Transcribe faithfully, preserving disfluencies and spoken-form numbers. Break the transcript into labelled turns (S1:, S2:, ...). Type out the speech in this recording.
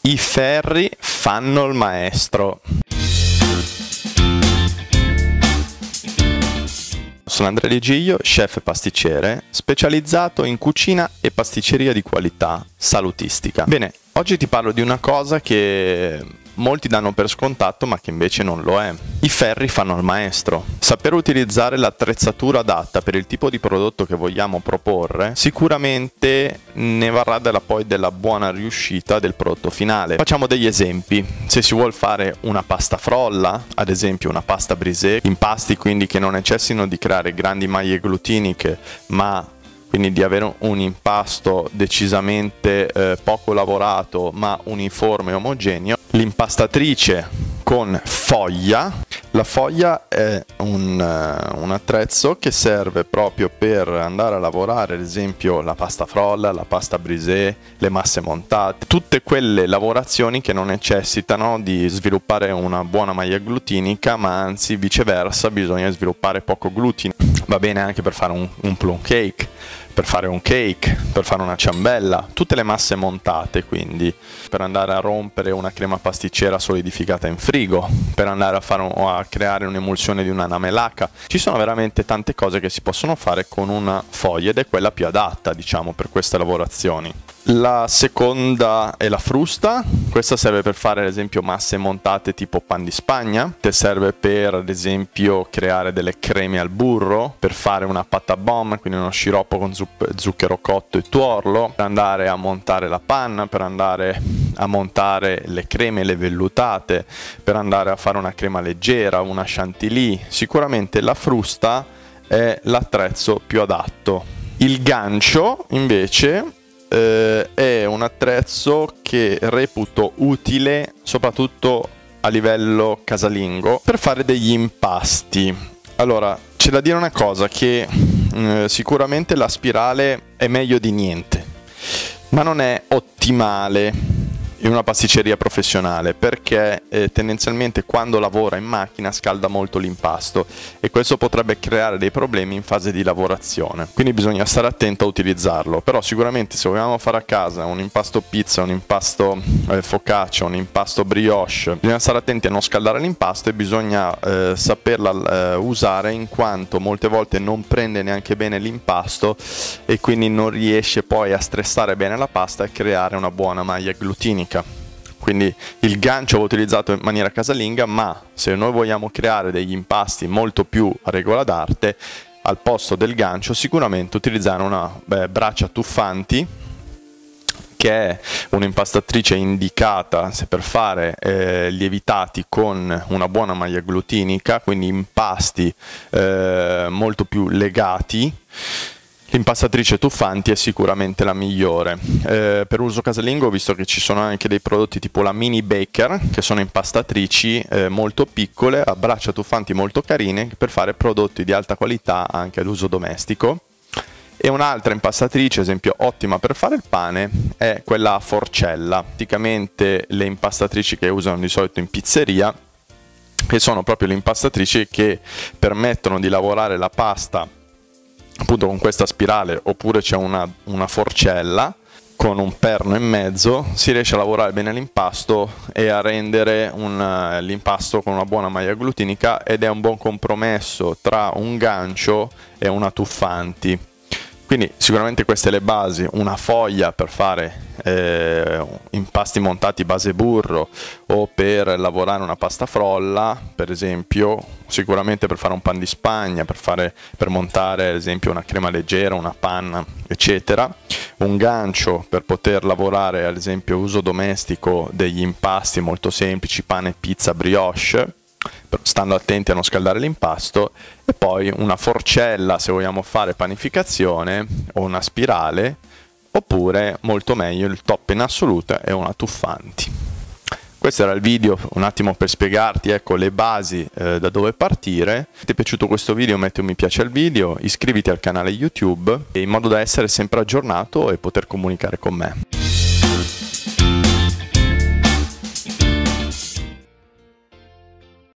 S1: I ferri fanno il maestro. Sono Andrea Di Giglio, chef e pasticcere, specializzato in cucina e pasticceria di qualità salutistica. Bene, oggi ti parlo di una cosa che molti danno per scontato ma che invece non lo è. I ferri fanno il maestro. Saper utilizzare l'attrezzatura adatta per il tipo di prodotto che vogliamo proporre sicuramente ne varrà della poi della buona riuscita del prodotto finale. Facciamo degli esempi. Se si vuol fare una pasta frolla, ad esempio una pasta brisée, impasti quindi che non necessitano di creare grandi maglie glutiniche ma quindi di avere un impasto decisamente eh, poco lavorato ma uniforme e omogeneo. L'impastatrice con foglia. La foglia è un, uh, un attrezzo che serve proprio per andare a lavorare ad esempio la pasta frolla, la pasta brisée, le masse montate, tutte quelle lavorazioni che non necessitano di sviluppare una buona maglia glutinica ma anzi viceversa bisogna sviluppare poco glutine. Va bene anche per fare un, un plum cake, per fare un cake, per fare una ciambella, tutte le masse montate, quindi per andare a rompere una crema pasticcera solidificata in frigo, per andare a, fare un, a creare un'emulsione di una namelaca. Ci sono veramente tante cose che si possono fare con una foglia ed è quella più adatta, diciamo, per queste lavorazioni. La seconda è la frusta. Questa serve per fare ad esempio masse montate tipo pan di Spagna, che serve per ad esempio creare delle creme al burro, per fare una pata bomb, quindi uno sciroppo con zucchero cotto e tuorlo, per andare a montare la panna, per andare a montare le creme, le vellutate, per andare a fare una crema leggera, una chantilly. Sicuramente la frusta è l'attrezzo più adatto. Il gancio invece Eh, è un attrezzo che reputo utile soprattutto a livello casalingo per fare degli impasti. Allora, c'è da dire una cosa, che eh, sicuramente la spirale è meglio di niente, ma non è ottimale in una pasticceria professionale perché eh, tendenzialmente quando lavora in macchina scalda molto l'impasto e questo potrebbe creare dei problemi in fase di lavorazione, quindi bisogna stare attento a utilizzarlo. Però sicuramente se vogliamo fare a casa un impasto pizza, un impasto eh, focaccia, un impasto brioche, bisogna stare attenti a non scaldare l'impasto e bisogna eh, saperla eh, usare, in quanto molte volte non prende neanche bene l'impasto e quindi non riesce poi a stressare bene la pasta e creare una buona maglia glutinica. Quindi il gancio va utilizzato in maniera casalinga, ma se noi vogliamo creare degli impasti molto più a regola d'arte, al posto del gancio sicuramente utilizzare una beh, braccia tuffanti, che è un'impastatrice indicata se per fare eh, lievitati con una buona maglia glutinica, quindi impasti eh, molto più legati. L'impastatrice tuffanti è sicuramente la migliore. Eh, per uso casalingo ho visto che ci sono anche dei prodotti tipo la Mini Baker, che sono impastatrici eh, molto piccole, a braccia tuffanti molto carine, per fare prodotti di alta qualità anche ad uso domestico. E un'altra impastatrice, esempio ottima per fare il pane, è quella a forcella. Praticamente le impastatrici che usano di solito in pizzeria, che sono proprio le impastatrici che permettono di lavorare la pasta appunto con questa spirale, oppure c'è una, una forcella con un perno in mezzo, si riesce a lavorare bene l'impasto e a rendere l'impasto con una buona maglia glutinica, ed è un buon compromesso tra un gancio e una tuffanti. Quindi sicuramente queste le basi, una foglia per fare eh, impasti montati base burro o per lavorare una pasta frolla, per esempio, sicuramente per fare un pan di Spagna, per, fare, per montare ad esempio una crema leggera, una panna, eccetera. Un gancio per poter lavorare ad esempio uso domestico degli impasti molto semplici, pane, pizza, brioche, stando attenti a non scaldare l'impasto, e poi una forcella se vogliamo fare panificazione, o una spirale, oppure molto meglio il top in assoluto è una tuffanti. Questo era il video un attimo per spiegarti, ecco, le basi eh, da dove partire. Se ti è piaciuto questo video metti un mi piace al video, iscriviti al canale YouTube in modo da essere sempre aggiornato e poter comunicare con me.